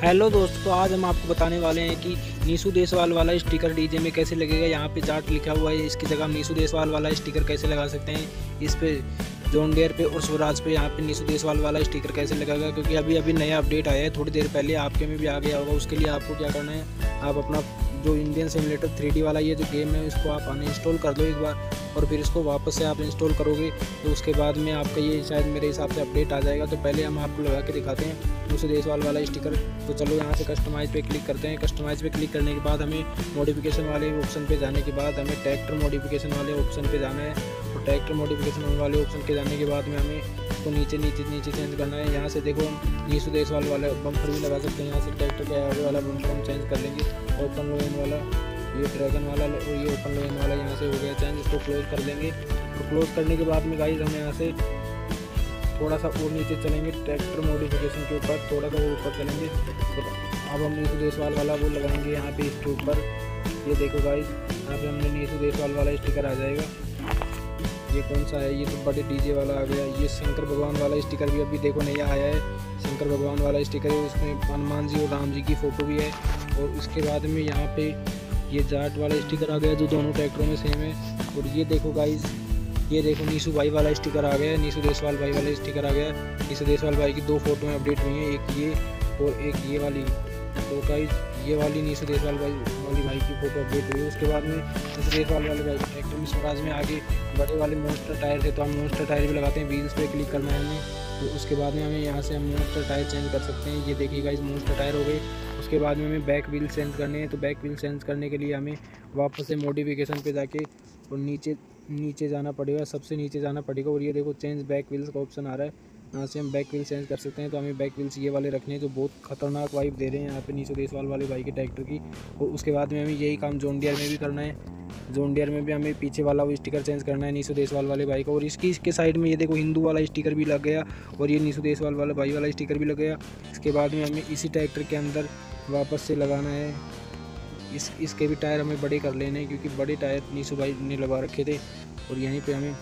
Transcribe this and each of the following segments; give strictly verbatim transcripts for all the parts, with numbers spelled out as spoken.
Hello दोस्तों, तो आज हम आपको बताने वाले हैं कि नीसू देसवाल वाला स्टिकर डीजे में कैसे लगेगा। यहाँ पे जाट लिखा हुआ है, इसकी जगह हम नीसू देसवाल वाला स्टिकर कैसे लगा सकते हैं। इस पे जॉन डियर पे और स्वराज पे यहाँ पे नीसू देसवाल वाला स्टिकर कैसे लगेगा, क्योंकि अभी अभी नया अपडेट आया है, थोड़ी देर पहले आपके में भी आ गया होगा। उसके लिए आपको क्या करना है, आप अपना जो इंडियन सिमुलेटर थ्री डी वाला ये जो गेम है इसको आप अनइंस्टॉल कर दो एक बार, और फिर इसको वापस से आप इंस्टॉल करोगे तो उसके बाद में आपका ये शायद मेरे हिसाब से अपडेट आ जाएगा। तो पहले हम आपको लगा के दिखाते हैं नीसू देसवाल वाला स्टिकर। तो चलो यहाँ से कस्टमाइज पे क्लिक करते हैं। कस्टमाइज पे क्लिक करने के बाद हमें मॉडिफिकेशन वाले ऑप्शन पे जाने के बाद हमें ट्रैक्टर मॉडिफिकेशन वाले ऑप्शन पे जाना है। तो ट्रैक्टर मॉडिफिकेशन वाले ऑप्शन के जाने के बाद में हमें इसको नीचे नीचे नीचे चेंज करना है। यहाँ से देखो हम नीसू देसवाल वाला बम्पर भी लगा सकते हैं। यहाँ से ट्रैक्टर के आगे वाला बम्पर हम चेंज कर लेंगे। ओपन लोइन वाला, ये ड्रैगन वाला और ये ओपन लोइन वाला यहाँ से हो गया चेंज। इसको क्लोज कर देंगे। तो क्लोज करने के बाद में गाइस हम यहाँ से थोड़ा सा और नीचे चलेंगे, ट्रैक्टर मॉडिफिकेशन के ऊपर थोड़ा सा और ऊपर चलेंगे। तो अब हम नीसू देसवाल वाला वो लगाएंगे यहाँ पे इसके ऊपर। ये देखो गाइस, यहाँ पे हमने नीसू देसवाल वाला स्टिकर आ जाएगा। ये कौन सा है, ये तो बड़े डीजे वाला आ गया। ये शंकर भगवान वाला स्टिकर भी अभी देखो नया आया है, शंकर भगवान वाला स्टिकर है। उसमें हनुमान जी और राम जी की फ़ोटो भी है। और उसके बाद में यहाँ पे ये जाट वाला स्टिकर आ गया जो दोनों ट्रैक्टरों में सेम है। और ये देखो गाइस, ये देखो नीसू भाई वाला स्टिकर आ गया है, नीसू देसवाल भाई वाला स्टिकर आ गया है। नीसू देसवाल भाई की दो फोटो में अपडेट हुई हैं, एक ये और एक ये वाली। तो गाइस ये वाली नीसू देसवाल भाई वाली भाई की फोटो अपडेट हुई है। उसके बाद में नीसू देसवाल वाले भाई ट्रैक्टर में स्वराज में आगे बड़े वाले मोस्टर टायर थे, तो हम मोस्टर टायर भी लगाते हैं। व्हील्स पे क्लिक करना है हमें। तो उसके बाद में हमें यहाँ से हम मोस्टर टायर चेंज कर सकते हैं। ये देखिए गाइस, मोस्टर टायर हो गए। उसके बाद में हमें बैक व्हील चेंज करने हैं। तो बैक व्हील चेंज करने के लिए हमें वापस से मॉडिफिकेशन पे जाके और नीचे नीचे जाना पड़ेगा, सबसे नीचे जाना पड़ेगा। और ये देखो चेंज बैक व्हील्स का ऑप्शन आ रहा है, यहाँ से हम बैक व्हील चेंज कर सकते हैं। तो हमें बैक व्हील्स ये वाले रखने हैं जो बहुत खतरनाक वाइब दे रहे हैं यहाँ पे नीसू देसवाल वाले भाई के ट्रैक्टर की। और उसके बाद में हमें यही काम जॉन डियर में भी करना है। जॉन डियर में भी हमें पीछे वाला वो स्टिकर चेंज करना है नीसू देसवाल वाले भाई का। और इसकी इसके साइड में ये देखो हिंदू वाला स्टिकर भी लग गया और ये नीसू देसवाल वाला भाई वाला स्टिकर भी लग गया। इसके बाद में हमें इसी ट्रैक्टर के अंदर वापस से लगाना है। इस इसके भी टायर हमें बड़े कर लेने हैं, क्योंकि बड़े टायर नीसू भाई ने लगा रखे थे। और यहीं पे हमें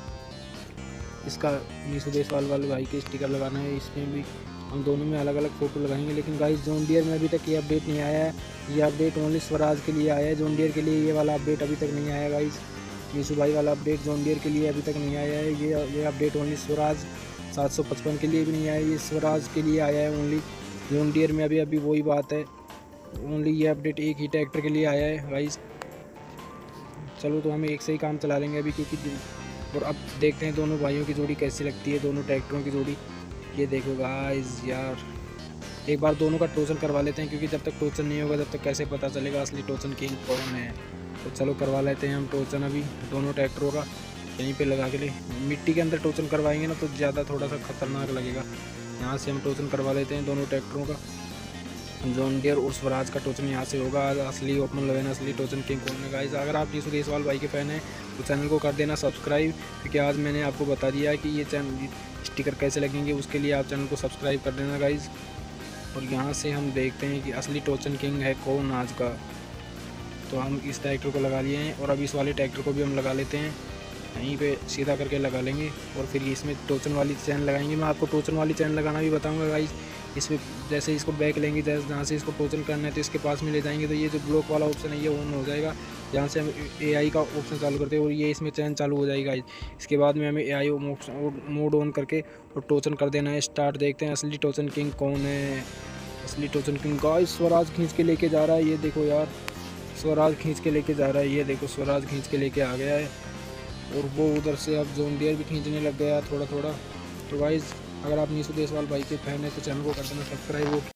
इसका नीसू देसवाल वाले भाई के स्टिकर लगाना है। इसमें भी हम दोनों में अलग अलग फ़ोटो लगाएंगे। लेकिन गाइस जॉन डियर में अभी तक ये अपडेट नहीं आया है। ये अपडेट ओनली स्वराज के लिए आया है, जॉन डियर के लिए ये वाला अपडेट अभी तक नहीं आया गाइस। नीसू भाई वाला अपडेट जॉन डियर के लिए अभी तक नहीं आया है। ये ये अपडेट ओनली स्वराज सात सौ पचपन के लिए भी नहीं आया, ये स्वराज के लिए आया है ओनली। जॉन डियर में अभी अभी वही बात है, ओनली ये अपडेट एक ही ट्रैक्टर के लिए आया है गाइस। चलो तो हमें एक से ही काम चला लेंगे अभी, क्योंकि और अब देखते हैं दोनों भाइयों की जोड़ी कैसी लगती है, दोनों ट्रैक्टरों की जोड़ी। ये देखो गाइस यार, एक बार दोनों का टोचन करवा लेते हैं, क्योंकि जब तक टोचन नहीं होगा तब तक कैसे पता चलेगा असली टोचन किंग कौन है। तो चलो करवा लेते हैं हम टोचन अभी दोनों ट्रैक्टरों का। यहीं पे लगा के ले मिट्टी के अंदर टोचन करवाएंगे ना तो ज़्यादा थोड़ा सा खतरनाक लगेगा। यहाँ से हम टोचन करवा लेते हैं दोनों ट्रैक्टरों का। जॉन डियर और स्वराज का टोचन यहाँ से होगा। असली ओपन लोइन असली टोचन किंग कौन है गाइस। अगर आप नीसू देसवाल भाई के फ़ैन हैं तो चैनल को कर देना सब्सक्राइब, क्योंकि आज मैंने आपको बता दिया है कि ये चैनल स्टिकर कैसे लगेंगे। उसके लिए आप चैनल को सब्सक्राइब कर देना गाइस। और यहाँ से हम देखते हैं कि असली टोचन किंग है कौन आज का। तो हम इस ट्रैक्टर को लगा लिए हैं और अब इस वाले ट्रैक्टर को भी हम लगा लेते हैं। यहीं पे सीधा करके लगा लेंगे और फिर इसमें टोचन वाली चैन लगाएंगे। मैं आपको टोचन वाली चैन लगाना भी बताऊंगा गाइस। इसमें जैसे इसको बैक लेंगे, जैसे जहाँ से इसको टोचन करना है तो इसके पास में ले जाएंगे तो ये जो ब्लॉक वाला ऑप्शन है ये ऑन हो जाएगा। यहाँ से हम एआई का ऑप्शन चालू करते हैं और ये इसमें चैन चालू हो जाएगी गाइस। इसके बाद में हमें एआई मोड ऑन करके और टोचन कर देना है स्टार्ट। देखते हैं असली टोचन किंग कौन है। असली टोचन किंग गाइस स्वराज खींच के लेके जा रहा है। ये देखो यार, स्वराज खींच के लेके जा रहा है। ये देखो स्वराज खींच के लेके आ गया है और वो उधर से अब जॉन डियर भी खींचने लग गया थोड़ा थोड़ा। तो गाइस अगर आप नीसू देसवाल भाई के फैन हैं तो चैनल को कर देना सब्सक्राइब।